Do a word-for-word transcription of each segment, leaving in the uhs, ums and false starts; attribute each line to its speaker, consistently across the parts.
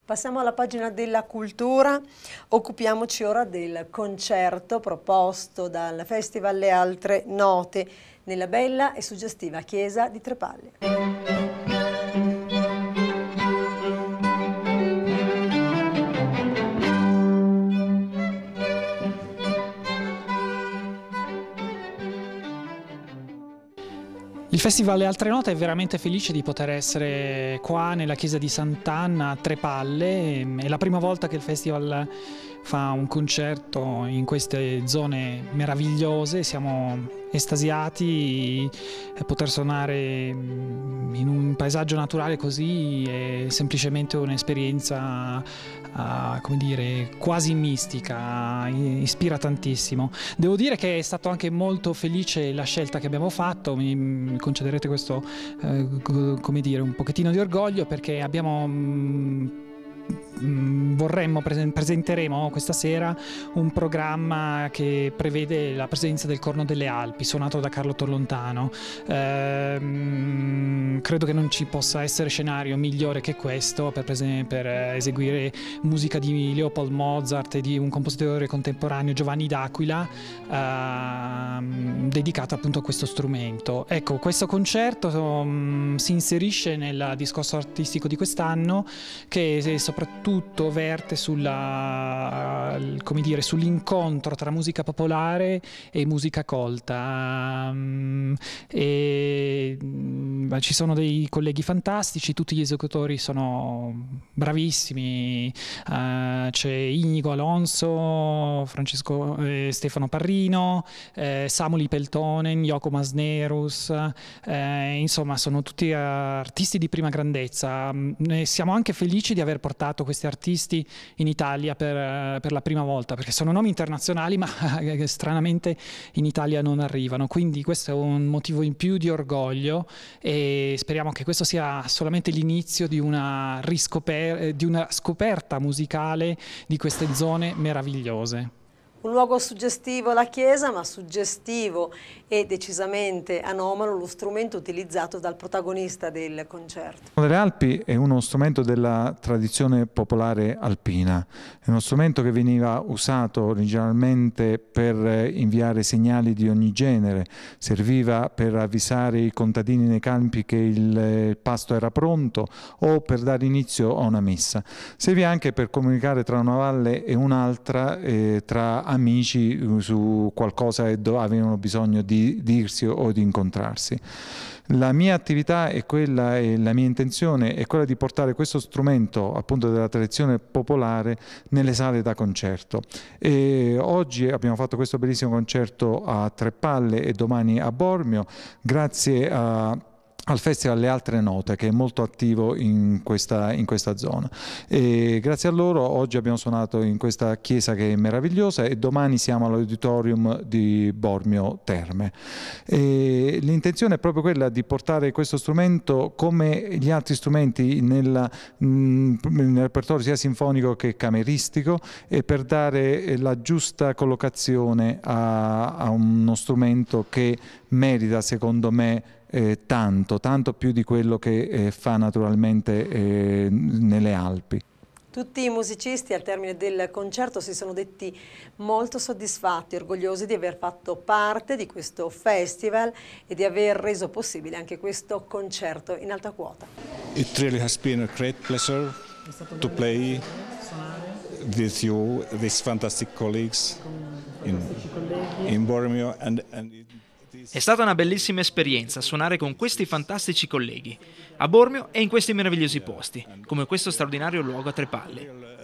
Speaker 1: Passiamo alla pagina della cultura, occupiamoci ora del concerto proposto dal Festival Le Altre Note nella bella e suggestiva chiesa di Trepalle.
Speaker 2: Il Festival Le Altre Note è veramente felice di poter essere qua nella chiesa di Sant'Anna a Trepalle. È la prima volta che il festival fa un concerto in queste zone meravigliose. Siamo estasiati e poter suonare in un paesaggio naturale così è semplicemente un'esperienza uh, come dire, quasi mistica, ispira tantissimo. Devo dire che è stato anche molto felice la scelta che abbiamo fatto, mi, mi concederete questo eh, come dire, un pochettino di orgoglio, perché abbiamo mh, vorremmo, presenteremo questa sera un programma che prevede la presenza del Corno delle Alpi suonato da Carlo Torlontano. Ehm, credo che non ci possa essere scenario migliore che questo per, per eseguire musica di Leopold Mozart e di un compositore contemporaneo, Giovanni D'Aquila, ehm, dedicato appunto a questo strumento. Ecco, questo concerto um, si inserisce nel discorso artistico di quest'anno, che soprattutto tutto verte sulla, come dire, sull'incontro tra musica popolare e musica colta. E ci sono dei colleghi fantastici, tutti gli esecutori sono bravissimi. Uh, c'è Inigo Alonso, Francesco eh, Stefano Parrino, eh, Samuli Peltonen, Yoko Masnerus, eh, insomma sono tutti artisti di prima grandezza. Eh, siamo anche felici di aver portato questi artisti in Italia per, per la prima volta, perché sono nomi internazionali ma stranamente in Italia non arrivano, quindi questo è un motivo in più di orgoglio e speriamo che questo sia solamente l'inizio di una riscoper- di una scoperta musicale di queste zone meravigliose.
Speaker 1: Un luogo suggestivo la chiesa, ma suggestivo e decisamente anomalo lo strumento utilizzato dal protagonista del concerto.
Speaker 3: Le Alpi è uno strumento della tradizione popolare alpina, è uno strumento che veniva usato originalmente per inviare segnali di ogni genere, serviva per avvisare i contadini nei campi che il pasto era pronto o per dare inizio a una messa. Serviva anche per comunicare tra una valle e un'altra, eh, tra amici su qualcosa e avevano bisogno di dirsi o di incontrarsi. La mia attività è quella e la mia intenzione è quella di portare questo strumento appunto della tradizione popolare nelle sale da concerto. E oggi abbiamo fatto questo bellissimo concerto a Trepalle e domani a Bormio, grazie a al Festival Le Altre Note, che è molto attivo in questa, in questa zona. E grazie a loro oggi abbiamo suonato in questa chiesa che è meravigliosa e domani siamo all'auditorium di Bormio Terme. L'intenzione è proprio quella di portare questo strumento come gli altri strumenti nella, mh, nel repertorio sia sinfonico che cameristico, e per dare la giusta collocazione a, a uno strumento che merita, secondo me, Eh, tanto, tanto più di quello che eh, fa naturalmente eh, nelle Alpi.
Speaker 1: Tutti i musicisti al termine del concerto si sono detti molto soddisfatti, orgogliosi di aver fatto parte di questo festival e di aver reso possibile anche questo concerto in alta quota.
Speaker 4: It really has been a great pleasure to play with you, these fantastic colleagues in, in Bormio and, and it,
Speaker 5: È stata una bellissima esperienza suonare con questi fantastici colleghi a Bormio e in questi meravigliosi posti, come questo straordinario luogo a Trepalle.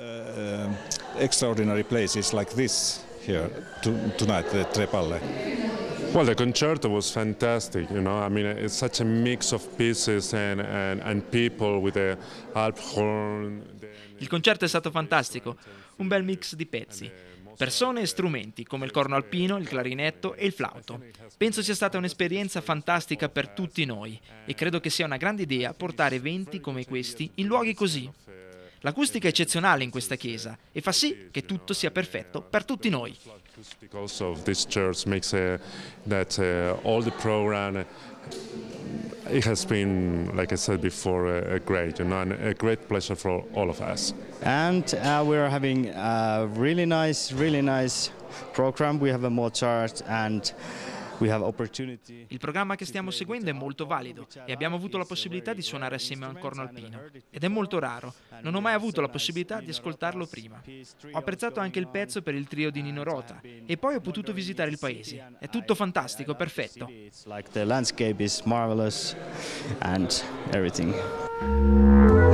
Speaker 4: Uh, extraordinary places like this here tonight at Trepalle.
Speaker 6: Well, the concerto was fantastic, you know. I mean, it's such a mix of pieces and and, and people with the harp horn.
Speaker 5: Il concerto è stato fantastico, un bel mix di pezzi. Persone e strumenti come il corno alpino, il clarinetto e il flauto. Penso sia stata un'esperienza fantastica per tutti noi e credo che sia una grande idea portare eventi come questi in luoghi così. L'acustica è eccezionale in questa chiesa e fa sì che tutto sia perfetto per tutti noi.
Speaker 6: Because of this church makes uh, that uh, all the program it has been, like I said before, a, a great, you know, and a great pleasure for all of us.
Speaker 7: And uh, we're having a really nice, really nice program. We have a Mozart and we have opportunity.
Speaker 5: Il programma che stiamo seguendo è molto valido e abbiamo avuto la possibilità di suonare assieme al corno alpino. Ed è molto raro, non ho mai avuto la possibilità di ascoltarlo prima. Ho apprezzato anche il pezzo per il trio di Nino Rota e poi ho potuto visitare il paese. È tutto fantastico, perfetto.
Speaker 7: It's like the landscape is marvelous and everything.